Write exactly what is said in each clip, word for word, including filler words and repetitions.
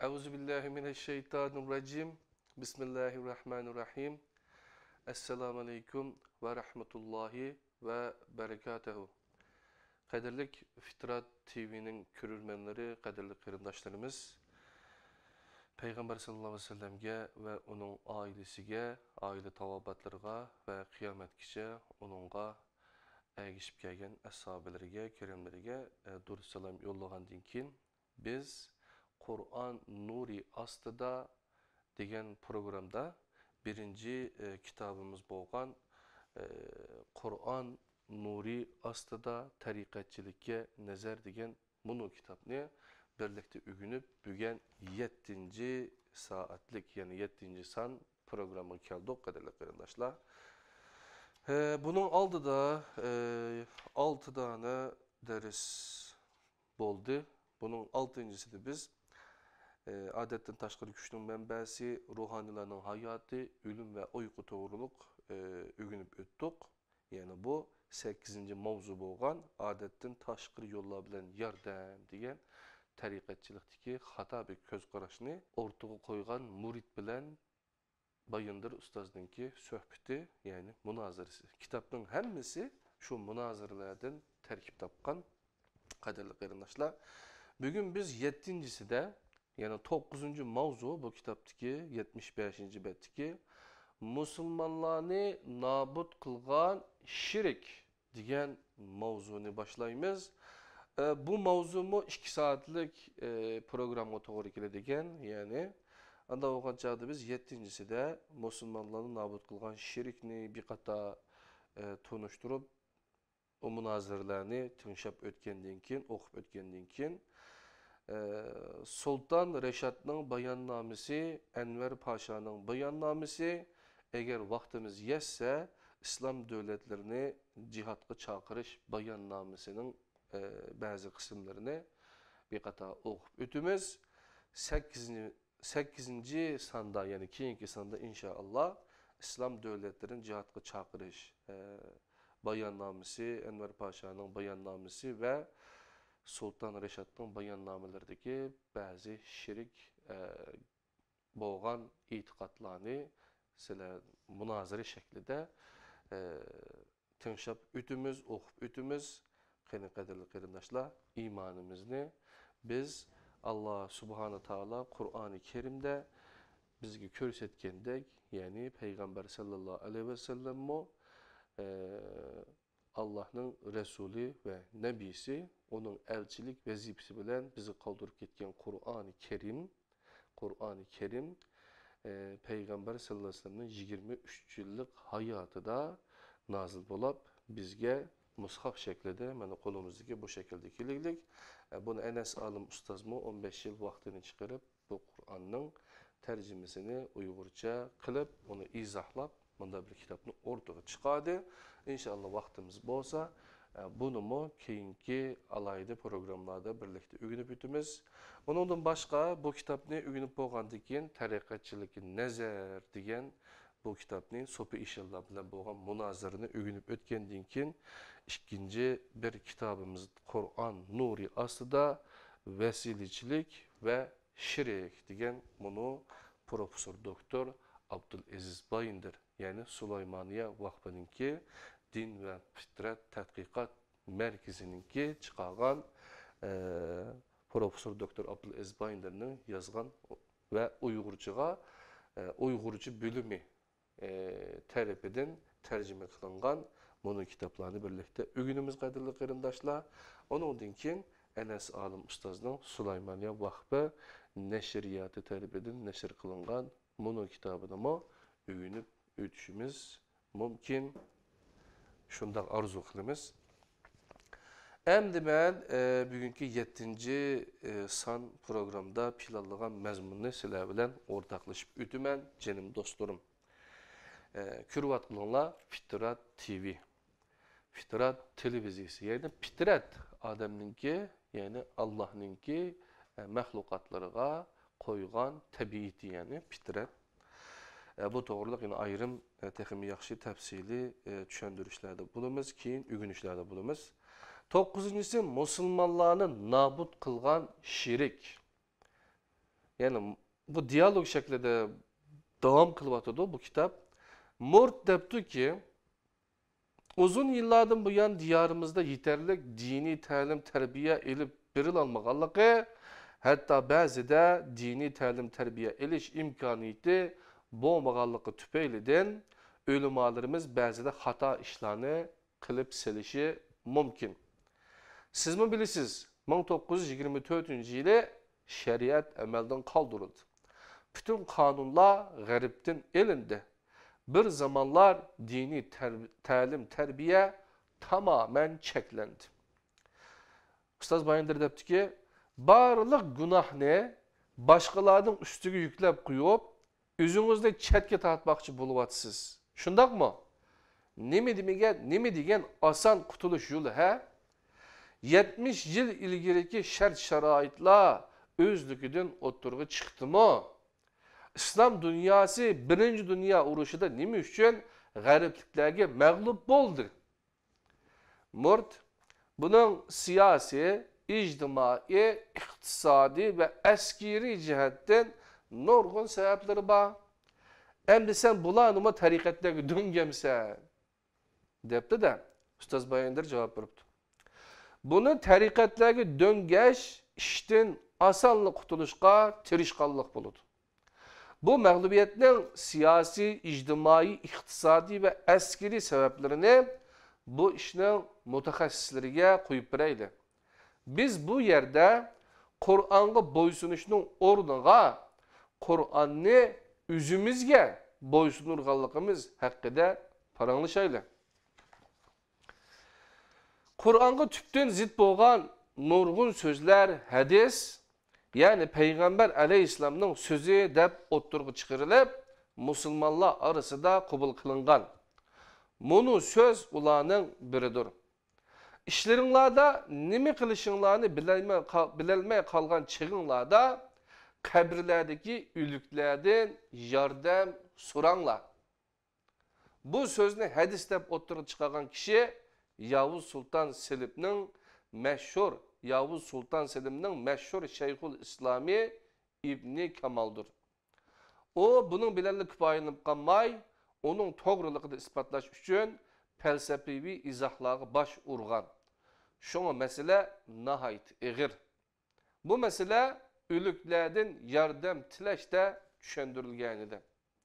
Euzubillahimineşşeytanirracim. Bismillahirrahmanirrahim. Esselamu aleyküm ve rahmetullahi ve berekatuhu. Kadirlik Fitrat T V'nin körürmenleri, kadirli kırındaşlarımız, Peygamber sallallahu aleyhi ve sellem'ge ve onun ailesiga, aile tavabatlarına ve kıyametkice onunla ergişip gelgen ashabelerine, keremlerine dur selam yollagandan keyin biz Kur'an Nuri Astıda degan programda birinci e, kitabımız bolgan e, Kur'an Nuri Astıda tariqatchilikka nazar degan bunu kitapni birlikte ügünüp bügen yettinci saatlik yani yettinci san programı keldik kadarlı qarindaşlar. E, bunun aldıda e, altı tane ders boldu. Bunun altıncısı da biz e, adetten taşqarı güçnün mənbəsi, ruhanilerin hayatı, ölüm ve uyku doğruluk e, ügünüp öttük. Yani bu sekizinci mavzu bolgan adetten taşqarı yolla bilen yardam degan tariqatchilikdagi xata bir köz qarashni ortaga qo'ygan murid bilen Bayındır ustazdınki söhbeti yani münazarası. Kitapның hammasi şu münazaralardan terkip tapkan qadirli qarindaşlar. Bugün biz yettincisi de yani dokuzuncu mavzu bu kitaptaki yetmiş beşinci betdeki Müslümanlarni nabut kılgan şirik degan mavzuni başlaymiz. E, bu mavzumu iki saatlik e, programga to'g'ri keladigan yani anda o'qan chog'da biz yettincisi de Müslümanlarni nabut kılgan şirikni bir qata e, tunuşturup o münazirlarni tinglab o'tgandan keyin, o'qib o'tgandan keyin Ee, Sultan Reşat'ның bayannamesi, Enver Paşa'nın bayannamesi, eğer vaktimiz yetse İslam devletlerini cihatga çağırış bayannamesinin e, bazı kısımlarını bir kata okup ötümüz. sekizinci sanda yani keyinki sanda inşallah İslam devletlerin cihatga çağırış e, bayannamesi, Enver Paşa'nın bayannamesi ve Sultan Reşat'ның bayannamelerideki bazı şirik e, bolgan itiqatlarını sizler münazara şeklinde e, tinglab ötümüz, okup ötümüz. Qani qadirli qarindaşlar, imanımızı biz Allah Subhanahu Taala Kur'an-ı Kerim'de bizge körsetkendek yani Peygamber sallallahu aleyhi ve sellem o e, Allah'ın Resulü ve Nebisi onun elçilik vazifesi bilen bizi kaldırıp gitken Kur'an-ı Kerim Kur'an-ı Kerim e, Peygamber sallallahu aleyhi ve sellem'in yigirme üç yıllık hayatı da nazil bolup bizge mushaf şeklinde yani kolumuzdaki bu şekilde kiliglik. E, bunu Enes Alım ustazmı on beş yıl vaktini çıkarıp bu Kur'an'ın tercümesini Uygurca kılıp onu izahlap bunda bir kitapını ortaya çıkardı. İnşallah vaktimiz bolsa bunu mu keyinki alaydı programlarda birlikte ügünüp ütümüz. Onundan başka bu kitapını ügünüp bolgandan keyin tariqatchilikka nazar degan bu kitapını sopi inşallah bilen bolgan münazarını ügünüp ötkendan keyin ikinci bir kitabımız Kur'an Nuri Astıda vesiliçilik ve şirik degan bunu Profesör Doktor Abdülaziz Bayındır yani Süleymaniye Vakfı'nınki Din ve Fitrat Tadqiqat Merkezi'ninki çıkargan e, Profesör Doktor Abdülaziz Bayındır'ın yazgan ve Uygurcuğa e, Uygurcu bölümü e, terepeden tercüme kılıngan bunu kitaplarını birlikte ügünümüz qadirli qarindaşlar. Onundan keyin Enes Alım ustazның Süleymaniye Vakfı neşriyatı terepeden neşr kılıngan bunu kitabını mı ügünüp ötüşümüz mümkün. Şundan arzu kılımız. Endi ben e, bugünkü yettinci e, san programda planlanan məzmununu sizler bilen ortaklaşıp ötümen canım dostlarım. E, Kürvat kılınlar Fitrat T V. Fitrat televiziyası. Yani fitrat adamınki yani Allah'ınki e, məhlukatlarına koygan tabiiti yani fitrat. E, bu doğruluk yani ayrım e, texmi yaxşı təfsili e, düşəndürüşlərdə bulunmaz, keyin ügünüşlərdə bulunmaz. Dokuzuncusu Müslümanlarını nabut kılgan şirik. Yani bu diyalog şeklinde devam kılıvatıdı bu kitap. Mort depti ki, uzun yıllardan bu yan diyarımızda yeterli dini talim terbiye elip biril almağanlığı, hatta bazı da dini talim terbiye eliş imkaniyeti boğmağanlığı tüpeyliden ölümalarımız bazı da hata işlerini kılıp selişi mümkün. Siz mi bilirsiniz? bin dokuz yüz yigirme dördüncü yılı şeriat emelden kaldırıldı. Bütün kanunlar garipten elinde. Bir zamanlar dini ter talim, terbiye tamamen çeklendi. Ustaz Bayındır depti ki, barlık günah ne? Başkalarının üstüge yüklep koyup, üzünüzde çetke tartmakçı buluvatsız. Şundak mı? Nemi demigen, nemi degen asan kutuluş yolu he? yetmiş yıl ilgireki şart şaraitla özlüküdün oturgu çıktı mı? İslam dünyası birinci dünya uruşuda nemi üçün garipliklerge mağlup oldu. Murt, bunun siyasi, ictimai, iktisadi ve askeri cihetten nurgun sebepleri var. Hem de sen bulanıma tarikatlarga döngemsen. Depti de, Ustaz Bayındır cevap veripti. Bunu tarikatlarga döngeş, işten asanlı kutuluşka tirişkanlık buludu. Bu mağlubiyetin siyasi, ictimai, iktisadi ve askeri sebeplerini bu işin mutaxassislerine koyup bireyli. Biz bu yerde Kur'an'a boysunuşunun ornuna Kur'an'ı üzümüzge boysunurganlığımız hakkında paranlaşaylı. Kur'an'a tüpten zit boğan nurgun sözler, hadis, yani Peygamber aleyhisselamның sözü dep oturgu çıkarılıp, Müslümanlar arasında kabul kılıngan. Bunu söz ulanın biridir. İşlerinlerde nimi kılışınlarını bilelmeye kalgan çıgınlarda, kabirlerdeki ülüklerden yardım soranlar. Bu sözünü hadis dep oturgu çıkargan kişi, Yavuz Sultan Selim'nin meşhur, Yavuz Sultan Selim'nin meşhur Şeyhül İslami İbni Kemal'dır. O bunun bilenlik payını kalmay, onun doğruluğunu ispatlaş üçün felsefi izahları baş urgan. Şuna mesele nahayt eğir. Bu mesele ülüklerden yardım tileşte düşündürülgeniydi.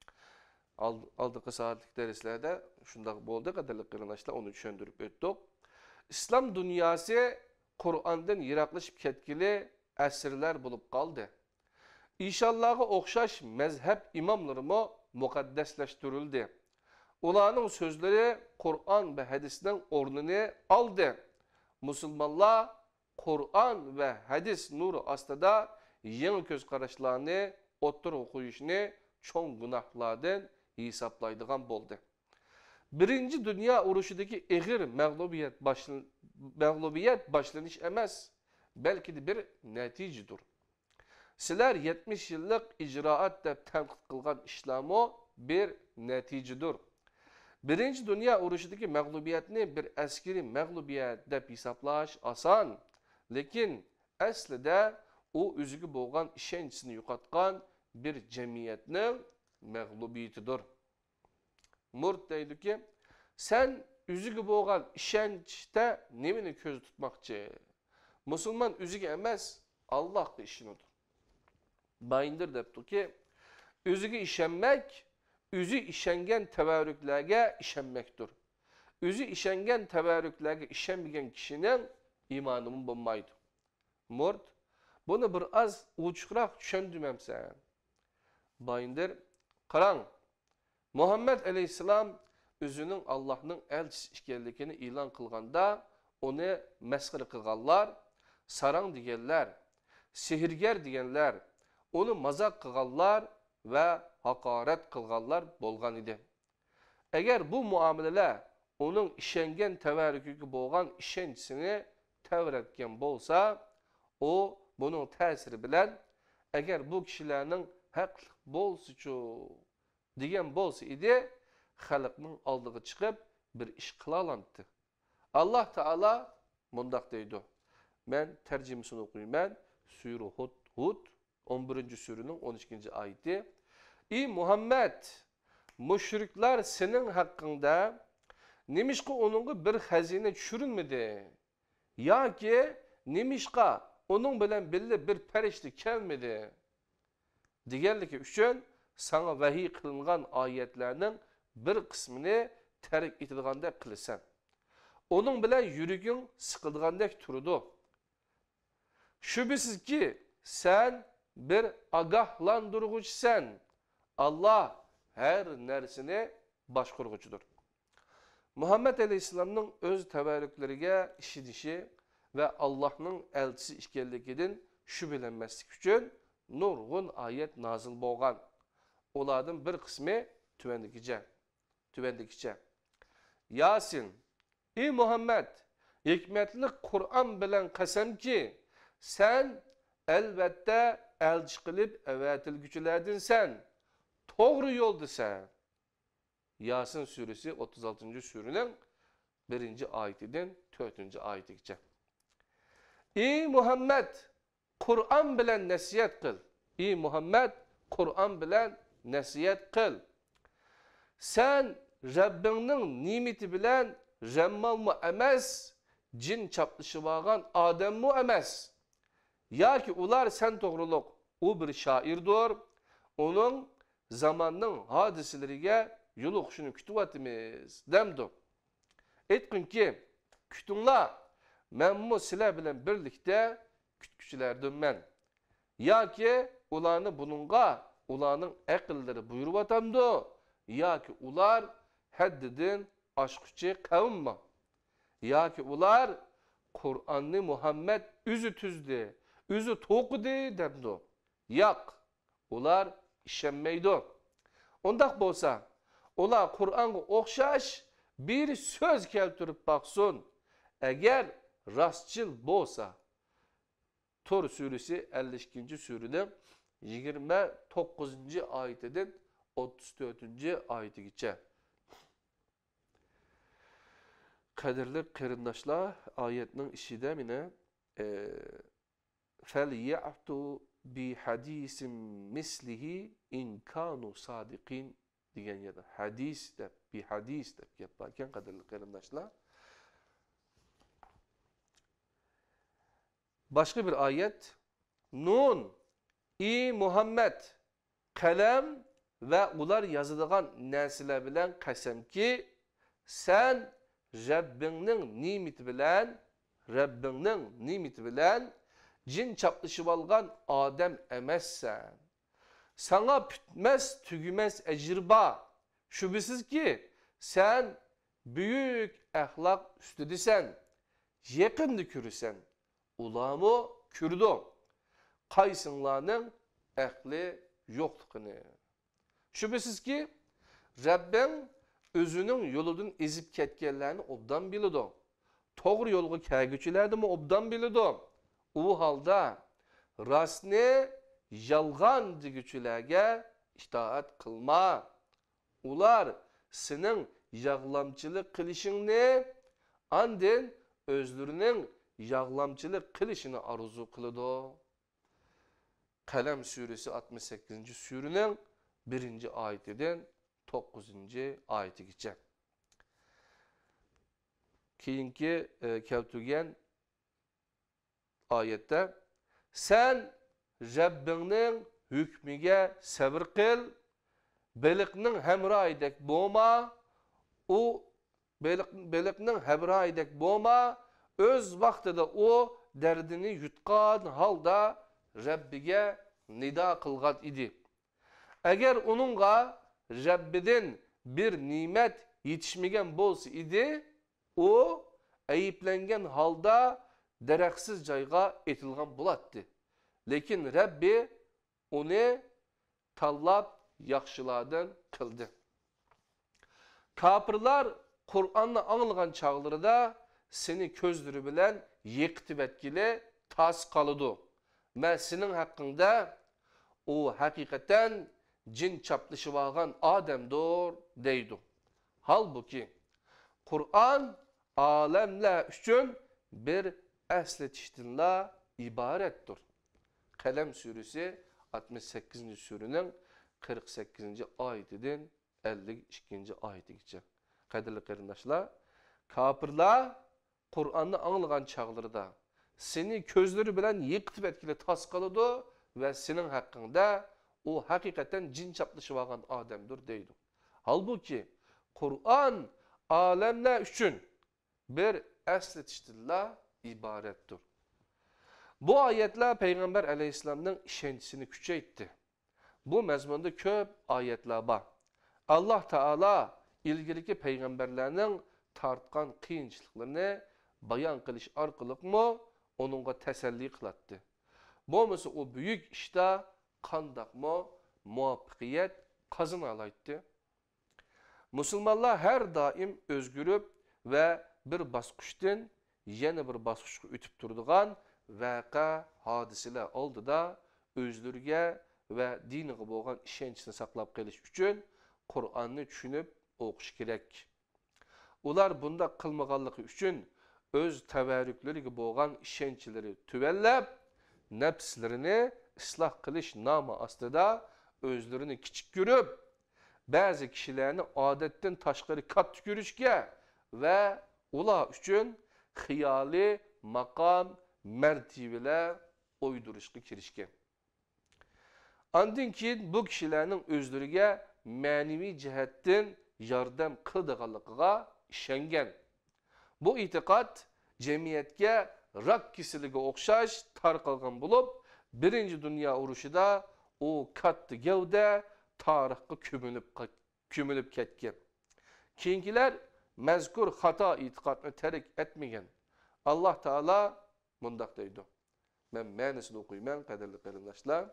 Aldığı saatlik derslerde şundak boldu kadarlık kırınaşla onu düşündürüp öttük. İslam dünyası Kur'an'dan yiraklaşıp ketkili esirler bulup kaldı. İnşallah'a okşaş mezhep imamlarımı mukaddesleştirildi. Ulanın sözleri Kur'an ve hadisten ornunu aldı. Müslümanlar Kur'an ve hadis nuru astada yeni göz karışlarını, otur okuyuşunu çoğun günahlardan hesaplaydıgan boldu. Birinci Dünya uruşudaki eğir mağlubiyet, başlan mağlubiyet başlanış emez, belki de bir neticedir. Sizler yetmiş yıllık icraat dep tenkit kılgan İslam'ı bir neticedir. Birinci Dünya uruşudaki mağlubiyetini bir askeri mağlubiyet dep hesaplaş asan, lekin aslida o üzügü boğan işençisini yukatkan bir cemiyetinin mağlubiyetidir. Murt deydi ki, sen üzügü boğan işençte nemini köz tutmakçı? Müslüman üzügü emez, Allah'ın işinidir. Bayındır depti ki, üzügü işenmek, üzü işengen tevarrüklerge işenmektir. Üzü işengen tevarrüklerge işenmeyen kişinin imanının bulmaydı. Murt, bunu bir az uçkurak düşündümem sen. Bayındır, Kur'an, Muhammed Aleyhisselam özünün Allah'ın elçisi işgellikini ilan kılganda onu meskır kılganlar, sarang diyenler, sihirger diyenler, onu mazak kılganlar ve hakaret kılganlar bolgan idi. Eğer bu muameleler onun işengen tevarrükü boğan işencisini tevretken bolsa, o bunun tesiri bilen, eğer bu kişilerin hak bolsuçu diyen bolsa idi, halkının aldığı çıkıp bir iş kılalandı. Allah Teala mundak deydi. Ben tercümesini okuyayım ben. Sure Hud, Hud on birinci sürünün on ikinci ayeti. Ey Muhammed, müşrikler senin hakkında nimişka onunla bir hazine düşürülmedi. Ya ki nimişka onun bilen belli bir perişti gelmedi. Diğerlik üçün sana vahiy kılıngan ayetlerinin bir kısmını terk etilganda kılsan. Onun bilen yürügün sıkıldığandek turudu. Şüphesiz ki sen bir agahlandırıcısan. Allah her nersini başkurgucudur. Muhammed Aleyhisselam'ın öz tebarrüklerine işidişi ve Allah'ın elçisi işgellikinin şüphelenmeslik için nurgun ayet nazil bolgan. Olardan bir kısmı tüvendikice. Tüvendikice. Yasin, ey Muhammed, hikmetli Kur'an bilen kasem ki sen elbette elçi kılıp evetilgüçülerdin sen. Doğru yoldu sen. Yasin suresi otuz altıncı sürünün birinci ayetinden dördüncü ayetice. Ey Muhammed, Kur'an bilen nasihat kıl. Ey Muhammed, Kur'an bilen nasihat kıl. Sen Rabbinin nimeti bilen remmal mı emez, cin çaplışı bağan Adem mu emez. Ya ki ular sen doğruluk, o bir şairdir. Onun zamanın hadiselerine yol okuşunu kütüvatimiz demdi. Etkin ki kütünla men mu sile bilen birlikte kütküçülerdim men. Ya ki ulanı bununla ulanın ekilleri buyuruvatamdı. Ya ki ular haddidin aşkıcı kavim mi? Ya ki ular Kur'an'ı Muhammed üzü tüzdü, üzü tokudu demdi. Yak, ular işenmeydi. Ondak bolsa, ular Kur'an'a okşaş bir söz keltirip baksın. Eğer rastçıl bolsa, Tur suresi elli ikinci sürüde yigirme dokuzuncu ayetinden otuz dördüncü ayeti geçer. Kadirli kırındaşlar ayetinin işi de mine فَلْيَعْتُوا بِحَد۪يسٍ مِسْلِهِ اِنْ كَانُوا صَادِقِينَ diyen ya da hadis de bir hadis de yaparken kadirli kırındaşlar. Başka bir ayet. Nun, ey Muhammed, kalem ve ular yazılan nesile bilen kasem ki sen Rabbinin nimeti bilen Rabbinin nimeti bilen cin çaplışı balgan Adem emezsen. Sana bütmez tügümez ecirba. Şüphesiz ki sen büyük ahlak üstüdisen. Yakındı kürüsen. Ulamı kürdü. Kaysınlarının ehli yokluğunu. Şüphesiz ki Rabbim özünün yolunun ezip ketkenlerini obdan biliyordu. Doğru yolu kâgüçülerdi mi obdan biliyordu. O halda rastne yalgan digüçülerge itaat kılma. Ular senin yağlamçılık kılışını andın özlerinin yağlamçılık kılışını arzu kılıdı. Kalem suresi altmış sekizinci sürünün birinci ayetinden dokuzuncu ayeti geçer. Keyinki e, keltügen ayette sen Rabbinin hükmüge sabır kıl, beliknin hemraidek boğma, o belik, beliknin hemraidek boğma, öz vaktida o derdini yutkan halda Rabbige nida kılgat idi. Eğer onunla Rabbiden bir nimet yetişmegen bolsa idi, o ayıplengen halda dereksiz cayga etilgan bulattı. Lekin Rabbi onu tallap yakşılardan kıldı. Kapırlar Kur'an'la anılgan çağları da seni közleri bilen yekti etkili tas kalıdı. Ben senin hakkında o hakikaten cin çaplışı bağın Adem'dir deydi. Halbuki Kur'an alemler için bir esletiştinle ibarettir. Kalem suresi altmış sakkizinci surinin qirq sakkizinci ayetinden ellik ikkinci ayetigacha. Qadirli qarindoshlar, kafirlar Qur'onni anglagan chaqlarida seni ko'zlari bilan yiqitib etkili tas qiladi ve senin hakkında o hakikaten cin çaplışıp olgan adamdır deydi. Halbuki Kur'an alemler üçün bir esletiştirle ibarettir. Bu ayetler Peygamber Aleyhisselam'ın işencisini küçeytti. Bu mezmunda köp ayetler var. Allah Teala ilgili peygamberlerinin tartkan kıyınçılıklarını bayan kılış arkalık mı onunla teselli kılattı. Bu mesela o büyük işte kandak mı muvaffakiyet kazın alaydı. Müslümanlar her daim özgürüp ve bir baskıştan yeni bir baskışa ötüp durduğun vaka hadiseler oldu da özlürge ve diniga bo'lgan ishenchini saqlab qolish uchun Qur'onni tushunib o'qish kerak. Ular bunda qilmaganligi uchun o'z tavarruklariga bo'lgan ishenchlari tuvallab, nafslarini isloh qilish nomi ostida o'zlarini kichik ko'rib, ba'zi kishilarni odatdan tashqari katta ko'rishga va ular uchun xiyoli maqom, martabalar o'ydirishga kirishgan. Andın ki bu kişilerin özleriga manevi cihetten yardım kıldıqalıqıga işengen. Bu itiqat cemiyetke rak kisiliga okşaş tarqalgan bulup, birinci Dünya Uruşu'da o kattı gevde tarihga kümülüp, kümülüp ketken. Keyinkiler mezkur hata itiqatını terk etmegen. Allah Teala mundaq deydi. Ben menisini okuyman, qadirli qarindoshlar.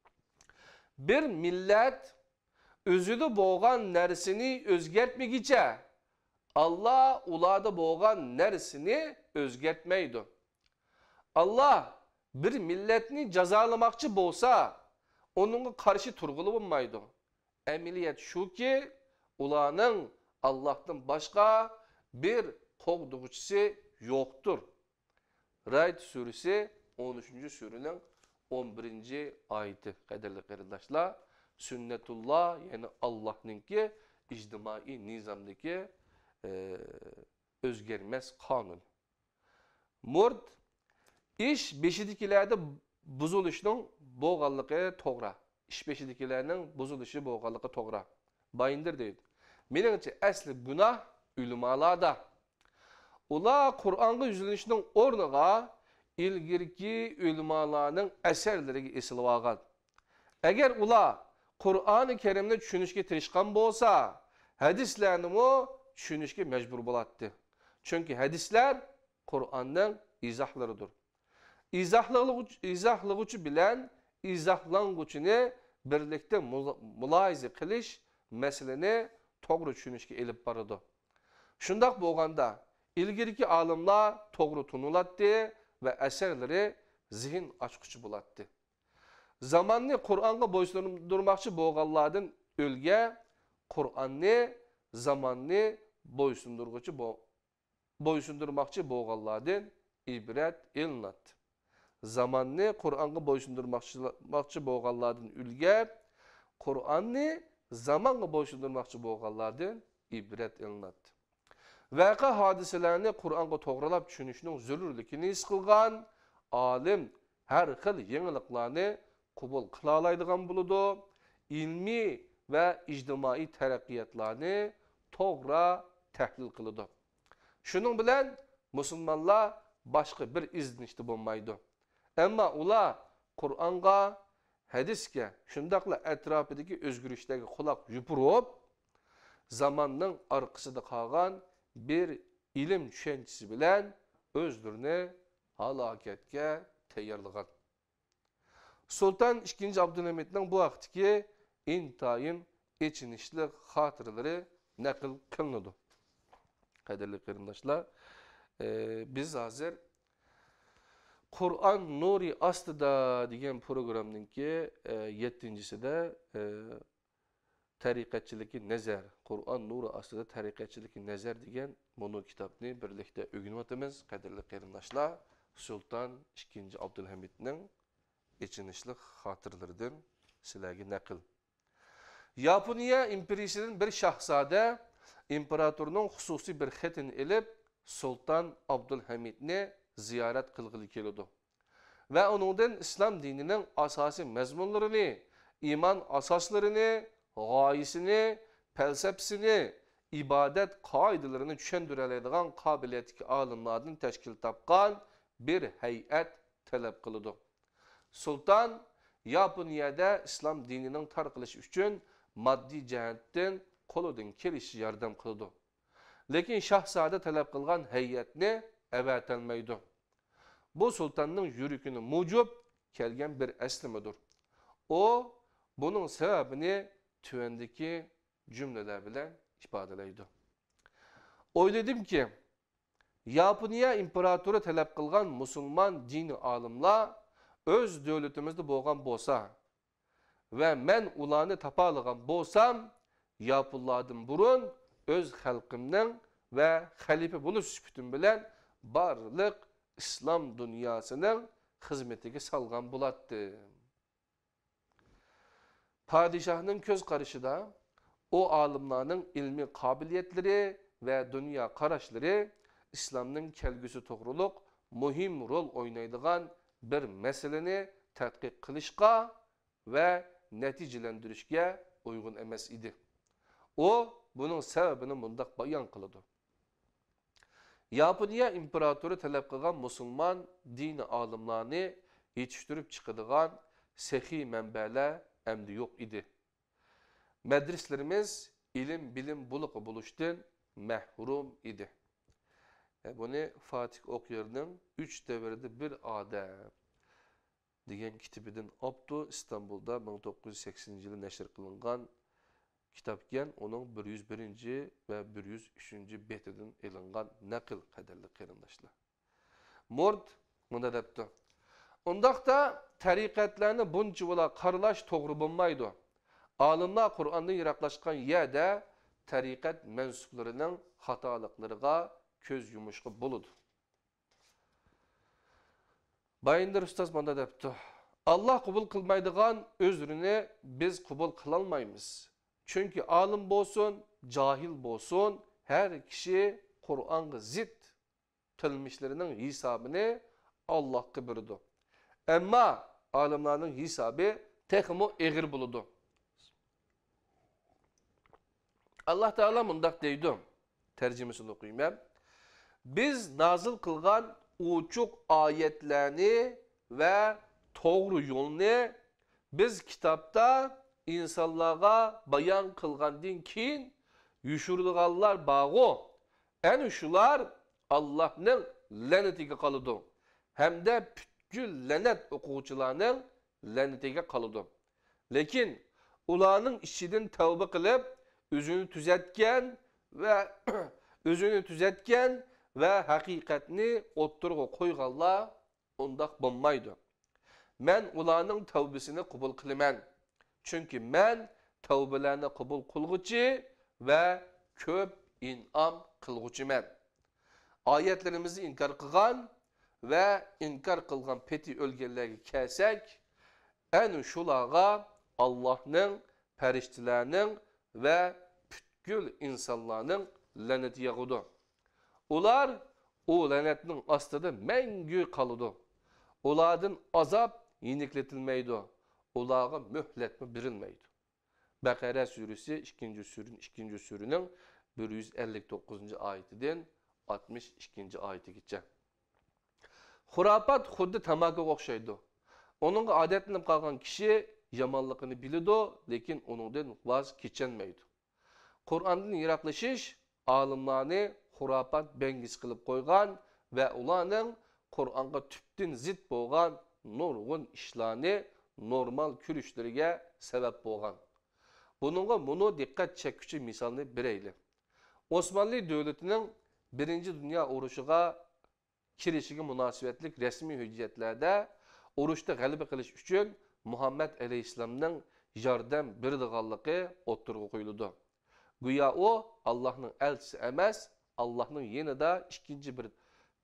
Bir millet özüde boğan nersini özgertmegiçe Allah ulada boğan nersini özgertmeydi. Allah bir milletini cezalamakçı bolsa onun karşı turgulu bulmaydı. Emiliyet şu ki ulanın Allah'tan başka bir kovduğucusu yoktur. Ra'd suresi on üçüncü surinin on birinci ayeti qadirli qarindoshlar, sünnetullah yani Allah'ınki ictimai nizamdaki e, özgermez kanun. Murd iş beşidikilerde buzuluşunun boğallığı toğra. İş beşidikilerinin buzuluşu boğallığı toğra. Bayındır deydi. Menimce asli günah ülümalarda. Ula Kur'an'ı yüzülüşünün ornuğa ilgirki ülmalarının eserleri esilib algan. Eğer ula Kur'an-ı Kerim'de düşünüşke tirişkan bolsa, hadislerini o düşünüşke mecbur bulattı. Çünkü hadisler Kur'an'ın izahlarıdır. İzahlıgıcı bilen izahlanğıcını birlikte mulayize kılış meseleni toğru düşünüşke elip barıdı. Şundaq bolğanda ilgirki alimlar toğru tunulatdı ve eserleri zihin açıkçı bulattı. Zamanni Kur'an'a boysundurmakçı boğallardan ölge, Kur'an'ni zamanni boysundurmakçı boysundurmakçı boğallardan ibret ilinatdı. Zamanni Kur'an'a boysundurmakçı boğallardan ölge, Kur'an'ni zamanla boysundurmakçı boğallardan ibret ilinatdı. Vaka hadiselerini Kur'an'a toğralap düşünüşünün zürürlükini his kılgan, alim her xil yeniliklarını kubul kılalaydıgan buludu, ilmi ve ictimai terakkiyatlarını toğra təhlil kılıdı. Şunun bilen Müslümanlar başka bir iznişti bulmaydı. Ama ula Kur'an'a, hadiske, şundakla etrafındaki özgürlükteki kulak yupurup, zamanın arkasında kalgan bir ilim düşüncesi bilen özlerini halaketke teyarlıgan. Sultan ikinci Abdülhamit'in bu vaktiki intayın içinişli hatırları nakil kılındı. Kadirli qarindoshlar, e, biz hazır Kur'an Nuri Astıda degan programninki e, yettincisi de e, tariqatçılıki nazar, Kur'an Nuri Astıda tariqatçılıki nazar degan mono kitapni birlikte öğünüp atamiz. Qadirli qarindoshlar, Sultan ikinci Abdülhamit'in içinişli hatırlarıdır. Sizlarga naql. Yaponiya imperiyasining bir shahzoda imperatorning xususiy bir xatini elib Sultan Abdulhamidni ziyorat qilg'ili keladi. Va uningdan islom dinining asosiy mazmunlarini, iymon asoslarini, g'oyasini, falsafasini, ibodat qoidalarini tushundira oladigan qobiliyatli olimlardan tashkil topgan bir hay'at talab qiladi. Sultan Yaponiyada islom dinining tarqalishi uchun moddiy jihatdan qo'lidan kelishi yordam qiladi. Lekin shahzoda talab qilgan hay'atni avatolmaydi. Bu sultanning yuragini mujib kelgan bir aslimidir. O bunun sebebini tuvandagi cümleler bilan ifodalaydi. O'yladim ki, Yaponiya imperatoru talab qilgan musulmon dini olimlar o'z davlatimizda bo'lgan bo'lsa va men ularni topa olgan bo'lsam, Yaponlardan burun o'z xalqimning va xalifa bo'lish suhbatim bilan barliq islom dunyosining xizmatiga salgan bo'lardi. Padişahning ko'z qarashida o alimlarning ilmiy qobiliyatları ve dünya qarashlari islomning kelgusi to'g'riliq muhim rol o'ynaydigan bir masalani tadqiq qilishga ve natijalantirishga uygun emas edi. O bunun sebebini mundaq bayon qiladi. Yaponiya imperatoru talab qilgan musulmon dini olimlarni yetishtirib chiqadigan sehiy manbalar endi yo'q edi. Medreslerimiz ilim bilim buluqı buluştan mahrum idi. E bunu Fatih Okyar'ın üç devirde bir adem degan kitabidan optu İstanbul'da bin dokuz yüz sekkizinchi yılı neşr kılıngan kitapken onun bir yüz birinchi ve bir yüz üçüncü betidan elingan nakil kadarlı qarindoshlar. Mord bunda debdi. Ondaqda tarikatlarni buncha bo'la qaralash to'g'ri bo'lmaydi. Alimlar Kur'an'dan yiroqlashgan yerda tariqat mensuplarining xatoliklarga ko'z yumishga bo'ladi. Bayindir ustoz bunda debdi. Allah qabul qilmaydigan özrünü biz qabul qilolmaymiz. Çünkü alim bo'lsin, jahil bo'lsin, her kişi Kur'an'a zid tilmishlarining hisobini Allohga beradi. Amma alimlarning hisobi texmo eg'ir bo'ladi. Allah Teala mundaq deydi. Tercümesini okuyayım ben. Biz nazil kılgan uçuk ayetlerini ve doğru yolunu biz kitapta insanlara bayan kılgan din keyin yuşurduğanlar bağı. En şular Allah'ın lanetiga kalıdı. Hem de bütkül lanet okuyucularının lanetiga kalıdı. Lekin ularning işçiden tövbe kılıp özünü düzeltken ve özünü düzeltken ve hakikatini otturga koyganlar ondaq bulmaydı. Men ularning tövbesini kabul kılman. Çünkü men tövbelerini kabul kılgıcı ve köp inam kılgıcımen. Ayetlerimizi inkar kılgan ve inkar kılgan peti ölgelerine kelsek, en şulağa Allah'ın, periştilerinin ve bütkül insanların laneti yağıdı. Ular o lanetinin astıda mengü kalıdı. Ulardan azap yenikletilmeydi. Ularga mühlet mi birilmeydi. Bakara suresi ikinci sürün ikinci sürünün bir yüz ellik dokuzuncu ayetinden altmış ikinci ayeti geçecek. Hurapat xuddi tamaga o'xshaydi. Onun adetlenip kalgan kişi yamanlıqını bilidu, lekin onundan vaz keçenmeydi. Kur'an'dan yiroqlashish alimlarni hurapat bengis qilib qo'ygan ve ularning Kur'an'a tüptin zid bo'lgan nurg'un ishlarni normal ko'rishlariga sabab bo'lgan. Bununla bunu dikkat çekücü misalini bireyli. Osmanlı Devleti'nin birinci Dünya Uruşu'na kirişine münasebetlik resmi hüccetlerde uruşta galiba kılış üçün Muhammed Aleyhisselam'ın yardım birdiğallığı oturgu koyuldu. Güya o Allah'ın elçisi emez, Allah'ın yine de ikinci bir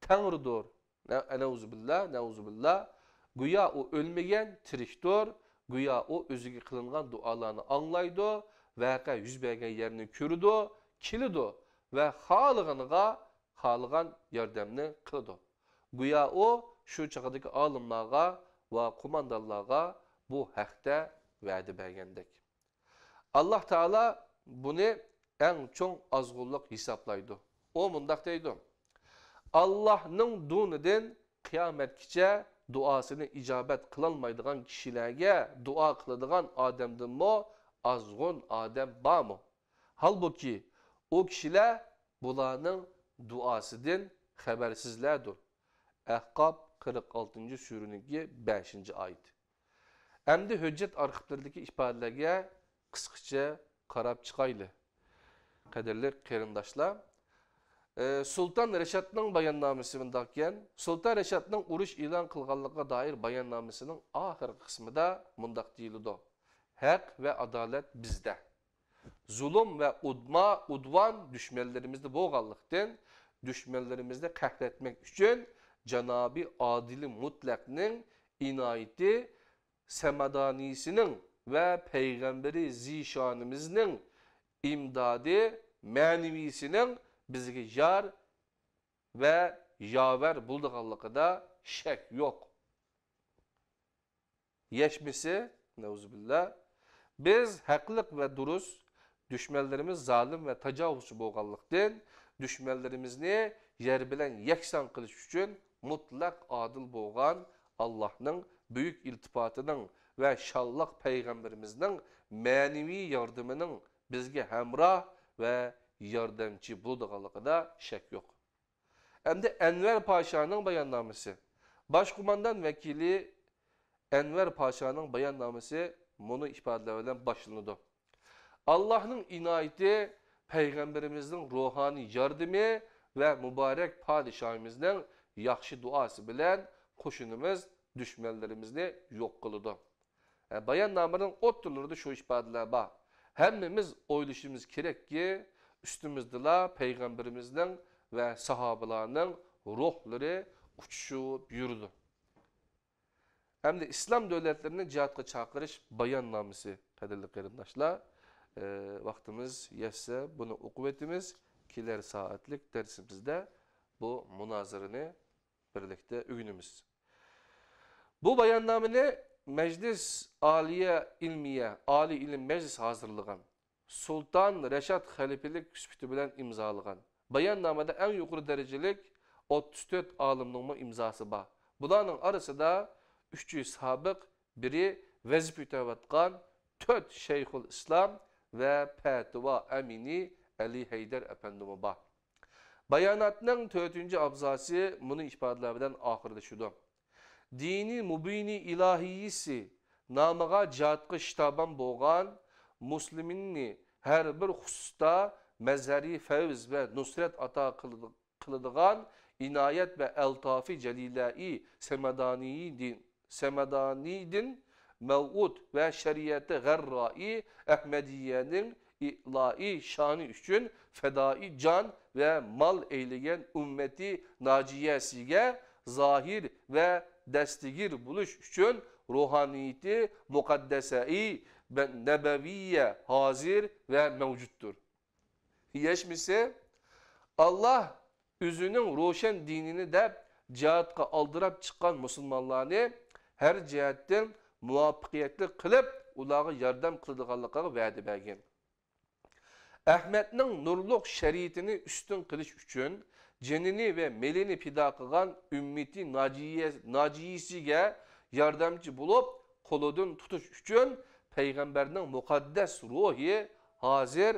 Tanrı'dır. Neuzubillah, neuzubillah. Güya o ölmeyen tiriktir. Güya o özüge kılıngan dualarını anlaydı, vaka yüz bergen yerini körüdü, kilidi ve halığınıga halığan yardımını kıldı. Güya o şu çağdaki alımlarga ve kumandalarga bu hakta vədi bergendek. Allah Teala bunu en çok azgınlık hesaplaydı. O mundaq deydi. Allah'ın duninden kıyametkice duasını icabet kılalmaydıgan kişilerge dua kılıdıgan ademdin mi azgın adem var mı? Halbuki o kişiler bulanın duasıdın habersizlerdir. Ahqab kırk altıncı sürününki beşinci ayet. Emdi hüccet arxivlerindeki ifadelerge kıskaça karab çıkaylı. Kaderli kerindaşlar. Ee, Sultan Reşat'ның bayannamesindayken Sultan Reşat'ның uruş ilan kılganlığa dair bayannamesinin ahir kısmında mundaq deyildi. Hak ve adalet bizde. Zulüm ve udma, udvan düşmanlarımızda boğallıktan düşmanlarımızda kahretmek için Cenab-ı Adil-i Mutlak'ның inayeti Semadanisinin ve Peygamberi Zişanımızın imdadı manevisinin bizge yar ve yaver bulduğallıkta şek yok. Yeşmisi, neuzubillah, biz haklık ve duruz, düşmanlarımız zalim ve tecavüzçü boğallıktan, düşmanlarımızı yer bilen yeksan kılış için mutlak adil boğan Allah'ın büyük iltifatının ve şallak peygamberimizin manevi yardımının bizge hemrah ve yardımcı bulduğallıkta şek yok. Hem de Enver Paşa'nın bayannamesi. Başkumandan vekili Enver Paşa'nın bayannamesi bunu ifadelerle başlandı. Allah'ın inayeti peygamberimizin ruhani yardımı ve mübarek padişahımızın yaxşı duası bilen koşunumuz düşmanlarımızı yok kılıdı. Yani bayannamenin otturlarda şu ifadeler var. Hemmimiz oylaşımız gerek ki üstümüzdela peygamberimizden ve sahabalarının ruhları uçuşup yürüdü. Hem de İslam devletlerinin cihatka çakırış bayannamesi kadirli kerindaşlar. E, vaktimiz yetse bunu okuvvetimiz kiler saatlik dersimizde bu münazırını birlikte ügünümüz. Bu bayannameni Meclis Aliye İlmiye, Ali İlim Meclis hazırlayan Sultan Reşat Halifelik küspütü bilen imzalagan. Bayannamada en yukarı derecelik otuz dört alımның imzası var. Bularning arasında üç yüz sabık, biri vazif ütevatkan dört Şeyhül İslam ve Petva Emini Ali Heydar Efendimi var. Bayanatның dördüncü abzası bunu ifadelerden ahırlaşıdı. Dini mubini ilahiyisi namıga cihatqı şitaban boğan Müslüminni her bir hususta mezheri fevz ve nusret ata kılıdığan inayet ve eltafi celilai semedaniyidin semedanidin mev'ud ve şeriyeti garrai Ahmediye'nin ilai şanı üçün fedai can ve mal eyleyen ümmeti naciyesige zahir ve destigir buluş üçün ruhaniyeti mukaddesei ve nebeviye hazir ve mevcuttur. Yeşmisi Allah üzünün roşen dinini de cihatka aldırıp çıkan Müslümanlarını her cihetten muvaffakiyetli kılıp ulağı yardım kılıdığanlıqları vədi bergen. Ahmet'nin nurluq şeriatini üstün kılış üçün cenini ve melini pida kılgan ümmeti naciyesiga yardımcı bulup koludun tutuş üçün peygamberinin mukaddes ruhi hazır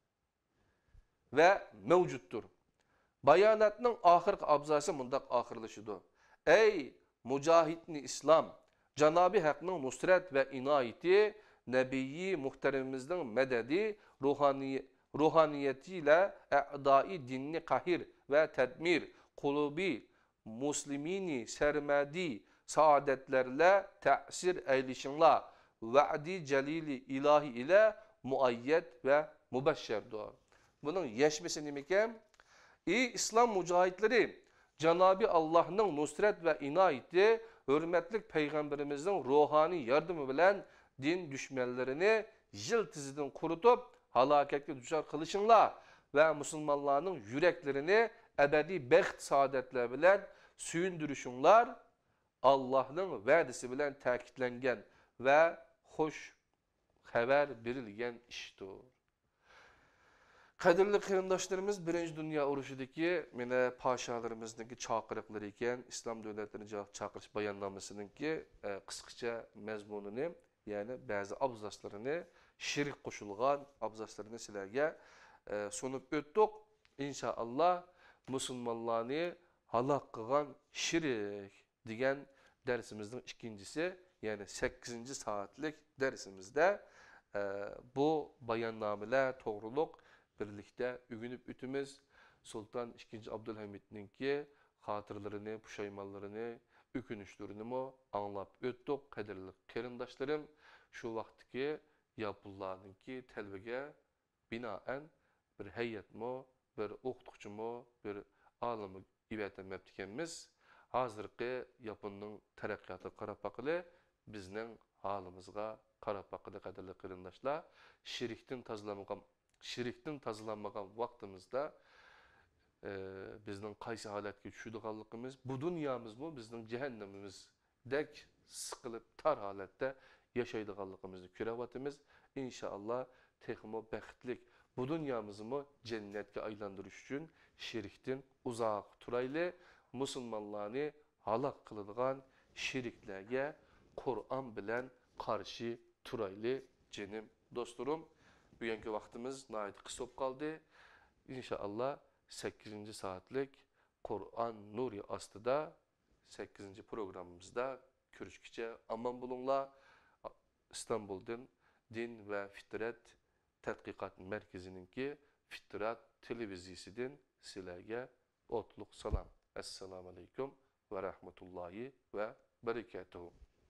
ve mevcuttur. Bayanatının ahırki abzası mundaq ahırlaşıdı. Ey mücahidni İslam, Cenab-ı Hakk'ın nusret ve inayeti, Nebi-i muhteremimizin mededi, ruhani, ruhaniyetiyle e'dai dinni kahir ve tedmir, kulubi, muslimini sermedi, saadetlerle tesir eylişinla, vaadi celili ilahi ile muayyet ve mübeşşerdir. Bunun yeşmesi nemikem? İyi İslam mücahitleri Cenab-ı Allah'ın nusret ve inayeti hürmetlik peygamberimizin ruhani yardımı bilen din düşmanlarını yıl tizidan kurutup halaketli düşer kılışınla ve Müslümanların yüreklerini ebedi bext saadetler bilen suyunduruşunlar Allah'ın vədisi bilen takitlengen ve hoş haber verilgen iştir. Kadirli kıyımdaşlarımız birinci Dünya Uruşu'daki mene paşalarımızdaki çakırıkları iken İslam devletlerinin çakırış bayanlamasındaki e, kısaca mezmununu yani bazı abzaslarını şirik koşulgan abzaslarını sizlerge e, sunup öttük. İnşallah Müslümanlarını halak kılgan şirik diyen dersimizin ikincisi yani sekizinci saatlik dersimizde e, bu bayannameler doğruluk birlikte ügünüp ütümüz Sultan ikinci Abdülhamid'ninki hatırlarını, puşaymanlarını, ükünüşlerini mi anlap öttük kadirli kerindaşlarım. Şu vaktki yapılarınki telvege binaen bir heyet mi, bir oktukçu mu, bir alımı ibetemep dikenimiz. Hazırki yapının terakkatı qarap bakılı, bizning halimizga qarap bakılı kadirli kerindaşlar. Şirikten tazılanmagan Şirikten tazılanmagan vaktimizde e, bizning qaysi holatga tushadiganligimiz, bu dunyamiz mı bizning cehennemimizdek sıkılıp tar holatda yaşaydiganligimizni ko'ryapmiz. İnşallah texmo baxtlik bu dunyamizni mı cennetga aylantirish uchun şirikten uzoq turayli, musulmonlarni halak kıladigan şiriklerge Kur'an bilen karşı turayli cenim dostlarım. Bugünkü vaktimiz nayet kısa kaldı. İnşallah sekizinci saatlik Kur'an nuri astıda sekizinci programımızda görüşkice aman bulunla İstanbul'dan Din ve Fitret Tədqiqat Merkezi'ninki Fitret Televizyesi'den sizlerge otluk salam. Esselamu Aleyküm ve Rahmetullahi ve Berekatuhu.